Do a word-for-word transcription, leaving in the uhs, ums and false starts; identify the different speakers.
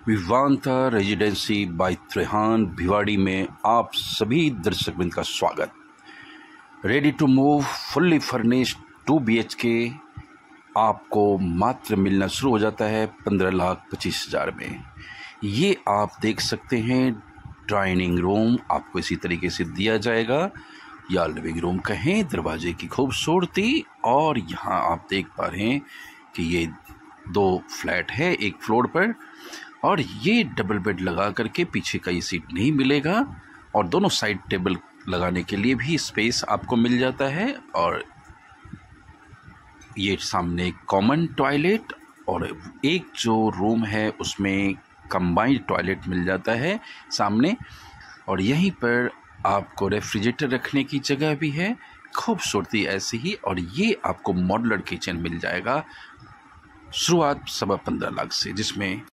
Speaker 1: Vivanta residency by Trehan Bhiwadi में आप सभी दर्शकवृंद का स्वागत। Ready to move fully furnished two B H K आपको मात्र मिलना शुरू हो जाता है पंद्रह लाख पच्चीस हज़ार में। ये आप देख सकते हैं डाइनिंग रूम आपको इसी तरीके से दिया जाएगा, या लिविंग रूम कहें। दरवाजे की खूबसूरती, और यहाँ आप देख पा रहे हैं कि ये दो फ्लैट है एक फ्लोर पर, और ये डबल बेड लगा करके पीछे का ये सीट नहीं मिलेगा, और दोनों साइड टेबल लगाने के लिए भी स्पेस आपको मिल जाता है। और ये सामने कॉमन टॉयलेट, और एक जो रूम है उसमें कंबाइंड टॉयलेट मिल जाता है सामने, और यहीं पर आपको रेफ्रिजरेटर रखने की जगह भी है। खूबसूरती ऐसी ही। और ये आपको मॉड्यूलर किचन मिल जाएगा शुरुआत सवा पंद्रह लाख से, जिसमें